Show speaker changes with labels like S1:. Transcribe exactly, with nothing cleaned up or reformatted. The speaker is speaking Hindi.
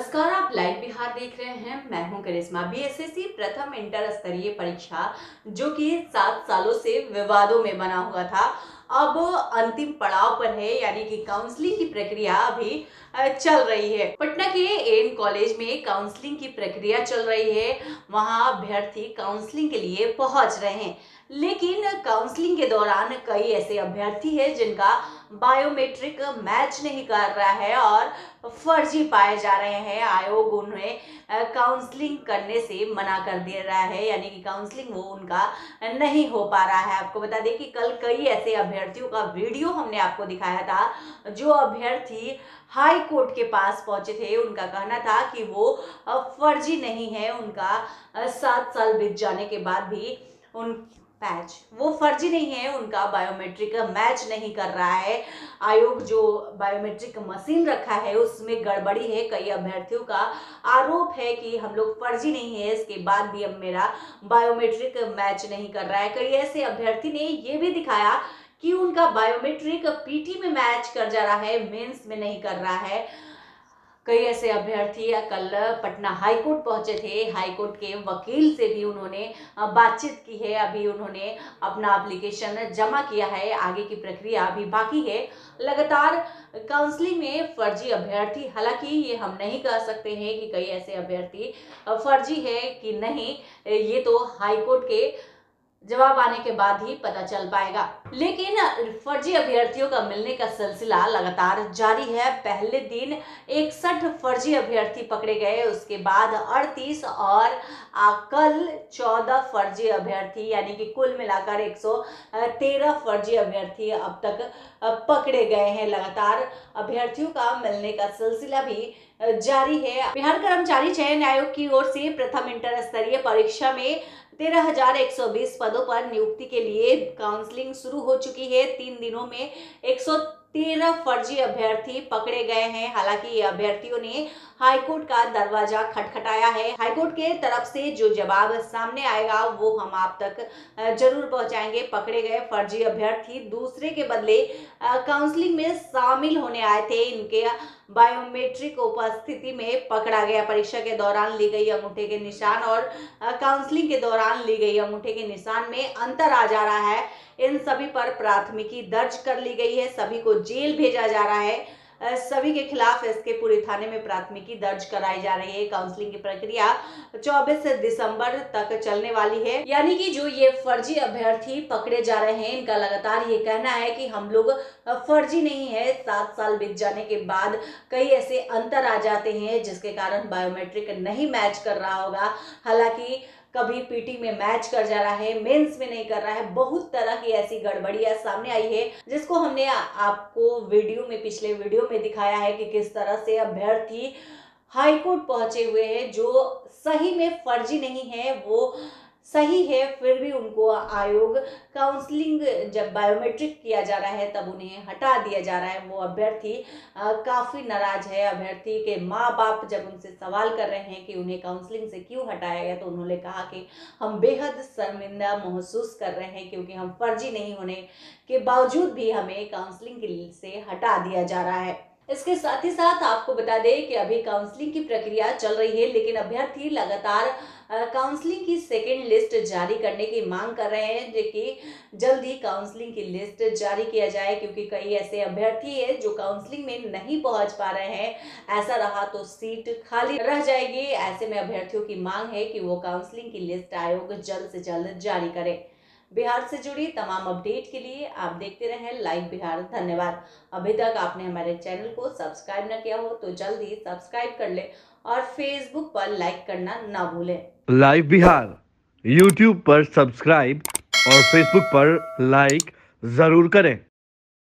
S1: नमस्कार, आप लाइव बिहार देख रहे हैं। मैं हूं करिश्मा। बीएसएससी प्रथम इंटर स्तरीय परीक्षा जो कि सात सालों से विवादों में बना हुआ था, अब अंतिम पड़ाव पर है, यानी कि काउंसलिंग की प्रक्रिया अभी अ, चल रही है। पटना के एन कॉलेज में काउंसलिंग की प्रक्रिया चल रही है। वहां अभ्यर्थी काउंसलिंग के लिए पहुंच रहे हैं, लेकिन काउंसलिंग के दौरान कई ऐसे अभ्यर्थी हैं जिनका बायोमेट्रिक मैच नहीं कर रहा है और फर्जी पाए जा रहे हैं। आयोग उन्हें काउंसलिंग करने से मना कर दे रहा है, यानी कि काउंसलिंग वो उनका नहीं हो पा रहा है। आपको बता दें कि कल कई ऐसे अभ्यर्थियों का वीडियो हमने आपको दिखाया था। जो अभ्यर्थी हाई कोर्ट के पास पहुंचे थे, उनका कहना था कि वो फर्जी नहीं है, उनका सात साल बीत जाने के बाद भी उन पैच वो फर्जी नहीं है, उनका बायोमेट्रिक मैच नहीं कर रहा है। आयोग जो बायोमेट्रिक मशीन रखा है उसमें गड़बड़ी है। कई अभ्यर्थियों का आरोप है कि हम लोग फर्जी नहीं है, इसके बाद भी अब मेरा बायोमेट्रिक मैच नहीं कर रहा है। कई ऐसे अभ्यर्थी ने ये भी दिखाया कि उनका बायोमेट्रिक पीटी में मैच कर जा रहा है, मेंस में नहीं कर रहा है। कई ऐसे अभ्यर्थी कल पटना हाईकोर्ट पहुंचे थे। हाईकोर्ट के वकील से भी उन्होंने बातचीत की है। अभी उन्होंने अपना एप्लीकेशन जमा किया है, आगे की प्रक्रिया अभी बाकी है। लगातार काउंसलिंग में फर्जी अभ्यर्थी, हालांकि ये हम नहीं कह सकते हैं कि कई ऐसे अभ्यर्थी फर्जी है कि नहीं, ये तो हाईकोर्ट के जवाब आने के बाद ही पता चल पाएगा। लेकिन फर्जी अभ्यर्थियों का मिलने का सिलसिला लगातार जारी है। पहले दिन इकसठ फर्जी अभ्यर्थी पकड़े गए, उसके बाद अड़तीस और कल चौदह फर्जी अभ्यर्थी, यानी कि कुल मिलाकर एक सौ तेरह फर्जी अभ्यर्थी अब तक पकड़े गए हैं। लगातार अभ्यर्थियों का मिलने का सिलसिला भी जारी है। बिहार कर्मचारी चयन आयोग की ओर से प्रथम इंटर स्तरीय परीक्षा में तेरह हजार एक सौ बीस पदों पर नियुक्ति के लिए काउंसलिंग शुरू हो चुकी है। तीन दिनों में एक सौ तेरह फर्जी अभ्यर्थी पकड़े गए हैं। हालांकि ये अभ्यर्थियों ने हाईकोर्ट का दरवाजा खटखटाया है। हाईकोर्ट के तरफ से जो जवाब सामने आएगा वो हम आप तक जरूर पहुंचाएंगे। पकड़े गए फर्जी अभ्यर्थी दूसरे के बदले काउंसलिंग में शामिल होने आए थे। इनके बायोमेट्रिक उपस्थिति में पकड़ा गया। परीक्षा के दौरान ली गई अंगूठे के निशान और काउंसलिंग के दौरान ली गई अंगूठे के निशान में अंतर आ जा रहा है। इन सभी पर प्राथमिकी दर्ज कर ली गई है। सभी को जेल भेजा जा रहा है। सभी के खिलाफ एसके पुरी थाने में प्राथमिकी दर्ज कराई जा रही है। काउंसलिंग की प्रक्रिया चौबीस दिसंबर तक चलने वाली है। यानी कि जो ये फर्जी अभ्यर्थी पकड़े जा रहे हैं, इनका लगातार ये कहना है कि हम लोग फर्जी नहीं है। सात साल बीत जाने के बाद कई ऐसे अंतर आ जाते हैं जिसके कारण बायोमेट्रिक नहीं मैच कर रहा होगा। हालांकि कभी पीटी में मैच कर जा रहा है, मेंस में नहीं कर रहा है। बहुत तरह की ऐसी गड़बड़ियां सामने आई है जिसको हमने आपको वीडियो में, पिछले वीडियो में दिखाया है कि किस तरह से अभ्यर्थी हाईकोर्ट पहुंचे हुए हैं जो सही में फर्जी नहीं है, वो सही है, फिर भी उनको आयोग काउंसलिंग जब बायोमेट्रिक किया जा रहा है तब उन्हें हटा दिया जा रहा है। वो अभ्यर्थी काफ़ी नाराज है। अभ्यर्थी के माँ बाप जब उनसे सवाल कर रहे हैं कि उन्हें काउंसलिंग से क्यों हटाया गया, तो उन्होंने कहा कि हम बेहद शर्मिंदा महसूस कर रहे हैं क्योंकि हम फर्जी नहीं होने के बावजूद भी हमें काउंसलिंग से हटा दिया जा रहा है। इसके साथ ही साथ आपको बता दें कि अभी काउंसलिंग की प्रक्रिया चल रही है, लेकिन अभ्यर्थी लगातार काउंसलिंग की सेकेंड लिस्ट जारी करने की मांग कर रहे हैं जो कि जल्द ही काउंसलिंग की लिस्ट जारी किया जाए, क्योंकि कई ऐसे अभ्यर्थी हैं जो काउंसलिंग में नहीं पहुंच पा रहे हैं। ऐसा रहा तो सीट खाली रह जाएगी। ऐसे में अभ्यर्थियों की मांग है कि वो काउंसलिंग की लिस्ट आयोग जल्द से जल्द जारी करे। बिहार से जुड़ी तमाम अपडेट के लिए आप देखते रहें लाइव बिहार। धन्यवाद। अभी तक आपने हमारे चैनल को सब्सक्राइब न किया हो तो जल्द ही सब्सक्राइब कर ले और फेसबुक पर लाइक करना ना भूलें।
S2: लाइव बिहार यूट्यूब पर सब्सक्राइब और फेसबुक पर लाइक जरूर करें।